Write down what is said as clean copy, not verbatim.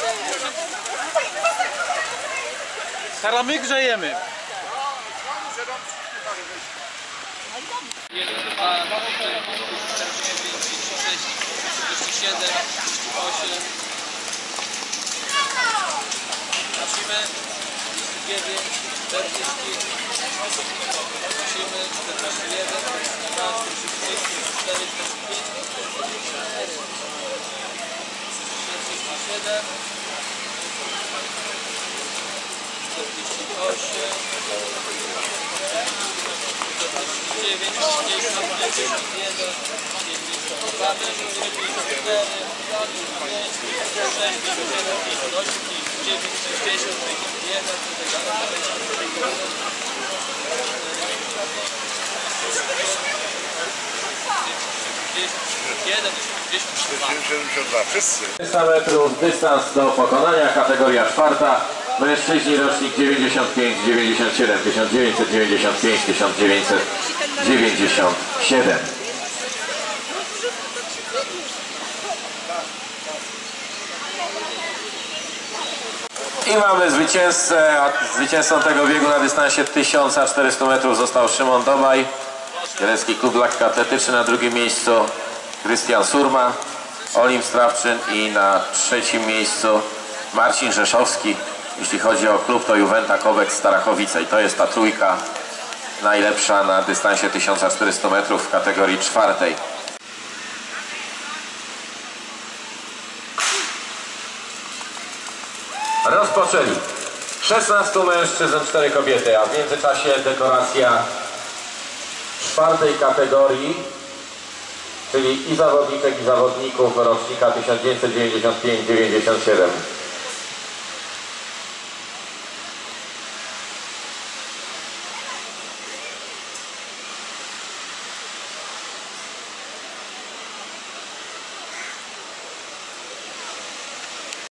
Teraz my grzejemy. Wszyscy. 400 metrów dystans do pokonania, kategoria czwarta. Mężczyźni rocznik 95, 97, 1995, 1997. I mamy zwycięzcę, a zwycięzcą tego biegu na dystansie 1400 metrów został Szymon Dobaj. Kielecki Klub Lekkoatletyczny, na drugim miejscu Krystian Surma, Olim Strawczyn i na trzecim miejscu Marcin Rzeszowski. Jeśli chodzi o klub, to Juventa Kobek Starachowice i to jest ta trójka najlepsza na dystansie 1400 metrów w kategorii czwartej. Rozpoczęli 16 mężczyzn, 4 kobiety, a w międzyczasie dekoracja czwartej kategorii, czyli i zawodniczek, i zawodników rocznika 1995-97.